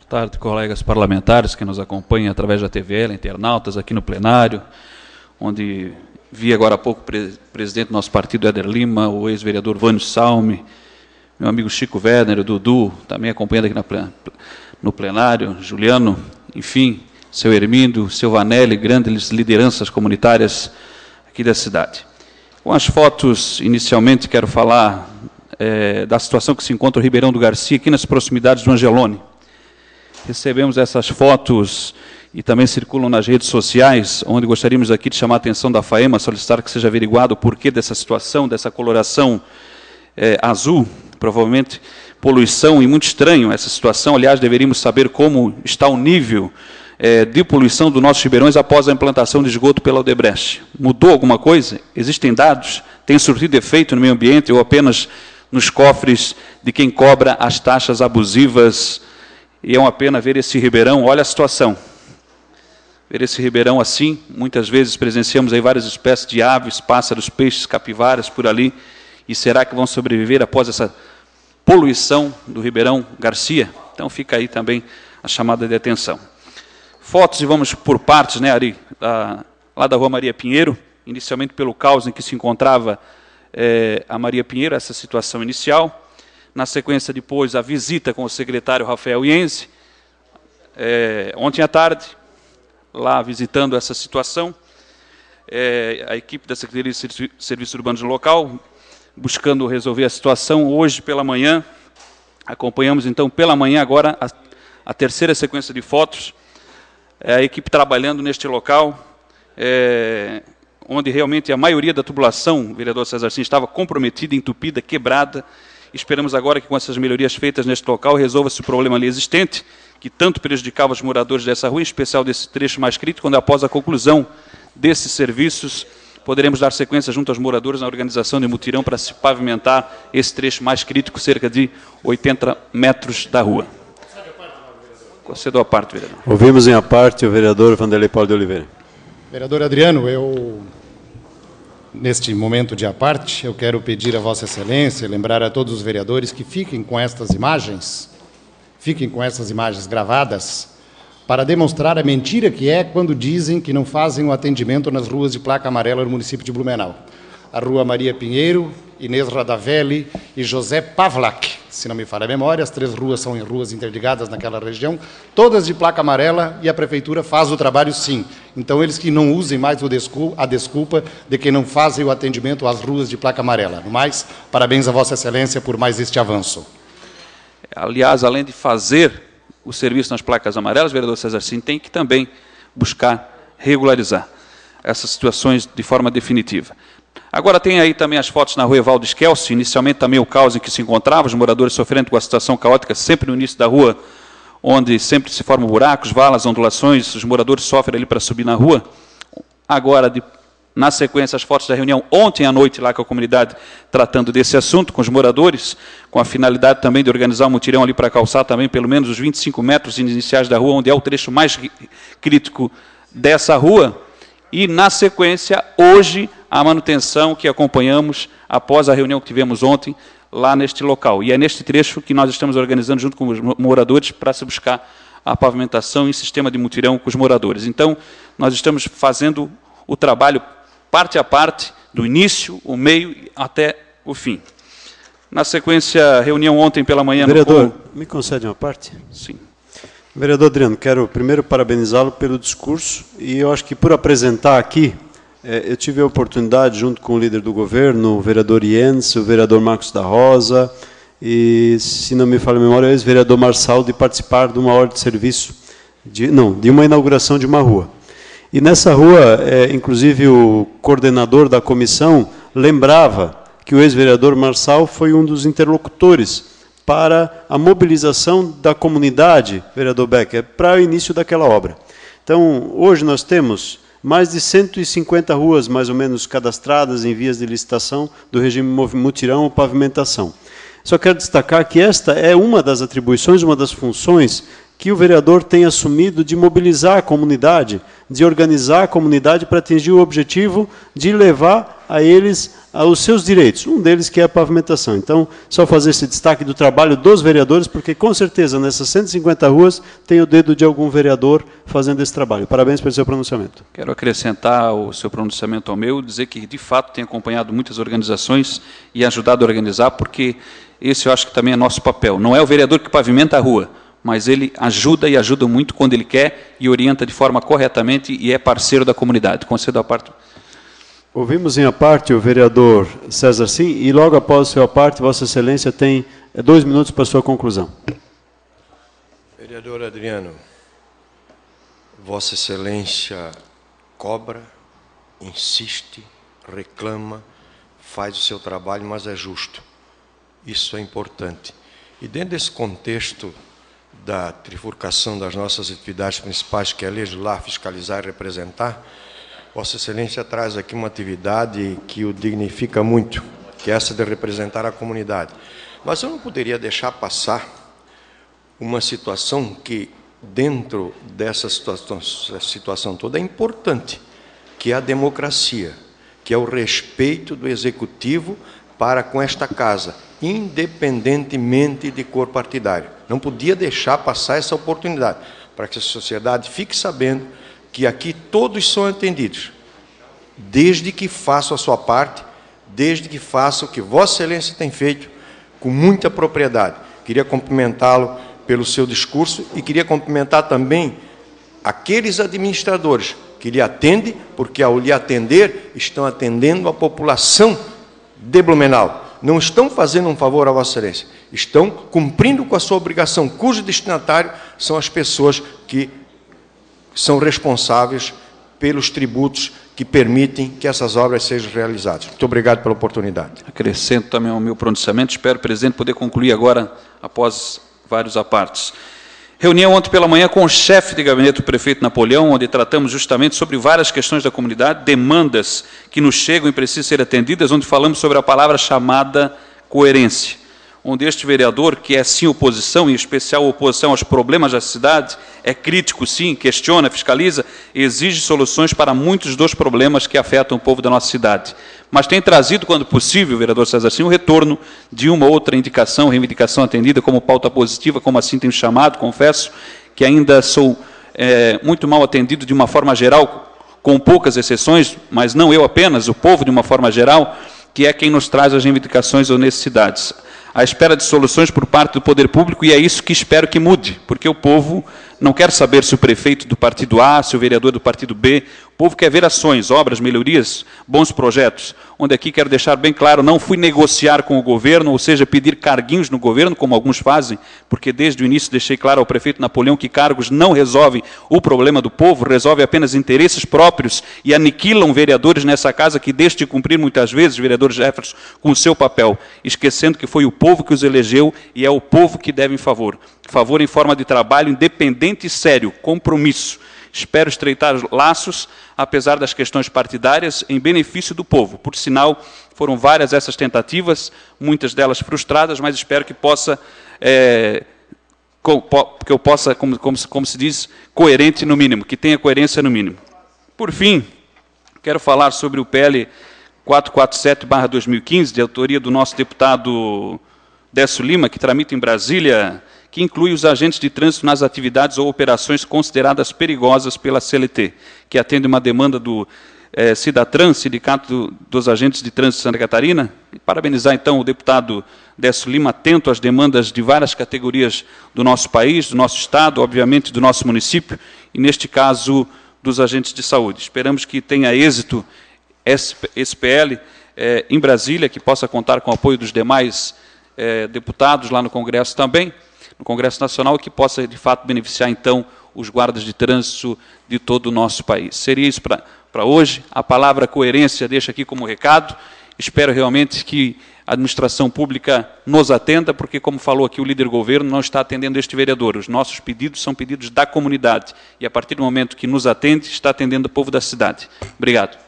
tarde, colegas parlamentares que nos acompanham através da TVL, internautas aqui no plenário, onde vi agora há pouco o presidente do nosso partido, Éder Lima, o ex-vereador Vânio Salme, meu amigo Chico Werner, o Dudu, também acompanhando aqui no plenário, Juliano, enfim, seu Hermindo, seu Vanelli, grandes lideranças comunitárias aqui da cidade. Com as fotos, inicialmente, quero falar da situação que se encontra o Ribeirão do Garcia, aqui nas proximidades do Angelone. Recebemos essas fotos e também circulam nas redes sociais, onde gostaríamos aqui de chamar a atenção da FAEMA, solicitar que seja averiguado o porquê dessa situação, dessa coloração azul, provavelmente poluição, e muito estranho essa situação. Aliás, deveríamos saber como está o nível de poluição dos nossos ribeirões após a implantação de esgoto pela Odebrecht. Mudou alguma coisa? Existem dados? Tem surtido efeito no meio ambiente ou apenas nos cofres de quem cobra as taxas abusivas? E é uma pena ver esse ribeirão, olha a situação. Ver esse ribeirão assim, muitas vezes presenciamos aí várias espécies de aves, pássaros, peixes, capivaras por ali, e será que vão sobreviver após essa poluição do Ribeirão Garcia? Então fica aí também a chamada de atenção. Fotos, e vamos por partes, né, Ari, lá da Rua Maria Pinheiro, inicialmente pelo caos em que se encontrava a Maria Pinheiro, essa situação inicial. Na sequência, depois, a visita com o secretário Rafael Ienzi, ontem à tarde, lá visitando essa situação, a equipe da Secretaria de Serviços Urbanos do local, buscando resolver a situação. Hoje, pela manhã, acompanhamos, então, pela manhã, agora, a terceira sequência de fotos, a equipe trabalhando neste local, onde realmente a maioria da tubulação, o vereador César Sim, estava comprometida, entupida, quebrada. Esperamos agora que, com essas melhorias feitas neste local, resolva-se o problema ali existente, que tanto prejudicava os moradores dessa rua, em especial desse trecho mais crítico, quando, após a conclusão desses serviços, poderemos dar sequência junto aos moradores na organização de mutirão para se pavimentar esse trecho mais crítico, cerca de 80 metros da rua. Concedo a parte, vereador. Ouvimos em a parte o vereador Vanderlei Paulo de Oliveira. Vereador Adriano, neste momento de à parte, eu quero pedir a Vossa Excelência, lembrar a todos os vereadores que fiquem com estas imagens gravadas, para demonstrar a mentira que é quando dizem que não fazem o atendimento nas ruas de placa amarela no município de Blumenau. A Rua Maria Pinheiro, Inês Radavelli e José Pavlak, se não me falha a memória, as três ruas são em ruas interligadas naquela região, todas de placa amarela, e a prefeitura faz o trabalho sim. Então, eles que não usem mais a desculpa de que não fazem o atendimento às ruas de placa amarela. No mais, parabéns a Vossa Excelência por mais este avanço. Aliás, além de fazer o serviço nas placas amarelas, o vereador César Sim tem que também buscar regularizar essas situações de forma definitiva. Agora tem aí também as fotos na rua Evaldo Skelce, inicialmente também o caos em que se encontrava, os moradores sofrendo com a situação caótica, sempre no início da rua, onde sempre se formam buracos, valas, ondulações, os moradores sofrem ali para subir na rua. Agora, na sequência, as fotos da reunião ontem à noite lá com a comunidade, tratando desse assunto, com os moradores, com a finalidade também de organizar um mutirão ali para calçar também pelo menos os 25 metros iniciais da rua, onde é o trecho mais crítico dessa rua. E, na sequência, hoje, a manutenção que acompanhamos após a reunião que tivemos ontem lá neste local. E é neste trecho que nós estamos organizando junto com os moradores para se buscar a pavimentação em sistema de mutirão com os moradores. Então, nós estamos fazendo o trabalho parte a parte, do início, o meio até o fim. Na sequência, reunião ontem pela manhã... Vereador, me concede uma parte? Sim. Vereador Adriano, quero primeiro parabenizá-lo pelo discurso, e eu acho que por apresentar aqui, eu tive a oportunidade, junto com o líder do governo, o vereador Ienz, o vereador Marcos da Rosa, e, se não me falha a memória, o ex-vereador Marçal, de participar de uma ordem de serviço, de uma inauguração de uma rua. E nessa rua, inclusive, o coordenador da comissão lembrava que o ex-vereador Marçal foi um dos interlocutores para a mobilização da comunidade, vereador Becker, para o início daquela obra. Então, hoje nós temos mais de 150 ruas, mais ou menos, cadastradas em vias de licitação do regime mutirão ou pavimentação. Só quero destacar que esta é uma das atribuições, uma das funções que o vereador tem assumido de mobilizar a comunidade, de organizar a comunidade para atingir o objetivo de levar a eles os seus direitos, um deles que é a pavimentação. Então, só fazer esse destaque do trabalho dos vereadores, porque com certeza nessas 150 ruas tem o dedo de algum vereador fazendo esse trabalho. Parabéns pelo seu pronunciamento. Quero acrescentar o seu pronunciamento ao meu, dizer que de fato tem acompanhado muitas organizações e ajudado a organizar, porque esse eu acho que também é nosso papel. Não é o vereador que pavimenta a rua, mas ele ajuda e ajuda muito quando ele quer e orienta de forma corretamente e é parceiro da comunidade. Concedo a parte. Ouvimos em a parte o vereador César Sim, e logo após o seu a parte, Vossa Excelência tem 2 minutos para a sua conclusão. Vereador Adriano, Vossa Excelência cobra, insiste, reclama, faz o seu trabalho, mas é justo. Isso é importante. E dentro desse contexto da trifurcação das nossas atividades principais, que é legislar, fiscalizar e representar, Vossa Excelência traz aqui uma atividade que o dignifica muito, que é essa de representar a comunidade. Mas eu não poderia deixar passar uma situação que, dentro dessa situação toda, é importante, que é a democracia, que é o respeito do Executivo para com esta Casa, independentemente de cor partidária. Não podia deixar passar essa oportunidade, para que a sociedade fique sabendo que aqui todos são atendidos, desde que façam a sua parte, desde que façam o que Vossa Excelência tem feito com muita propriedade. Queria cumprimentá-lo pelo seu discurso e queria cumprimentar também aqueles administradores que lhe atendem, porque ao lhe atender, estão atendendo a população de Blumenau. Não estão fazendo um favor a Vossa Excelência, estão cumprindo com a sua obrigação, cujo destinatário são as pessoas que são responsáveis pelos tributos que permitem que essas obras sejam realizadas. Muito obrigado pela oportunidade. Acrescento também ao meu pronunciamento, espero, presidente, poder concluir agora, após vários apartes. Reunião ontem pela manhã com o chefe de gabinete do prefeito Napoleão, onde tratamos justamente sobre várias questões da comunidade, demandas que nos chegam e precisam ser atendidas, onde falamos sobre a palavra chamada coerência, onde este vereador, que é sim oposição, em especial oposição aos problemas da cidade, é crítico sim, questiona, fiscaliza, exige soluções para muitos dos problemas que afetam o povo da nossa cidade. Mas tem trazido, quando possível, vereador César Sim, o retorno de uma outra indicação, reivindicação atendida como pauta positiva, como assim tenho chamado, confesso que ainda sou muito mal atendido de uma forma geral, com poucas exceções, mas não eu apenas, o povo de uma forma geral, que é quem nos traz as reivindicações ou necessidades. À espera de soluções por parte do poder público, e é isso que espero que mude, porque o povo não quer saber se o prefeito do partido A, se o vereador do partido B, o povo quer ver ações, obras, melhorias, bons projetos, onde aqui quero deixar bem claro, não fui negociar com o governo, ou seja, pedir carguinhos no governo, como alguns fazem, porque desde o início deixei claro ao prefeito Napoleão que cargos não resolvem o problema do povo, resolvem apenas interesses próprios e aniquilam vereadores nessa casa que deixam de cumprir muitas vezes, vereador Jefferson, com o seu papel, esquecendo que foi o povo que os elegeu e é o povo que deve em favor. Favor em forma de trabalho independente e sério, compromisso. Espero estreitar laços, apesar das questões partidárias, em benefício do povo. Por sinal, foram várias essas tentativas, muitas delas frustradas, mas espero que possa, que eu possa, como se diz, coerente no mínimo, que tenha coerência no mínimo. Por fim, quero falar sobre o PL 447/2015, de autoria do nosso deputado Décio Lima, que tramita em Brasília, que inclui os agentes de trânsito nas atividades ou operações consideradas perigosas pela CLT, que atende uma demanda do Cidatran, Sindicato dos Agentes de Trânsito de Santa Catarina. E parabenizar, então, o deputado Décio Lima, atento às demandas de várias categorias do nosso país, do nosso Estado, obviamente do nosso município, e, neste caso, dos agentes de saúde. Esperamos que tenha êxito esse PL em Brasília, que possa contar com o apoio dos demais deputados lá no Congresso também, no Congresso Nacional, que possa, de fato, beneficiar, então, os guardas de trânsito de todo o nosso país. Seria isso para hoje. A palavra coerência deixa aqui como recado. Espero realmente que a administração pública nos atenda, porque, como falou aqui o líder do governo, não está atendendo este vereador. Os nossos pedidos são pedidos da comunidade. E, a partir do momento que nos atende, está atendendo o povo da cidade. Obrigado.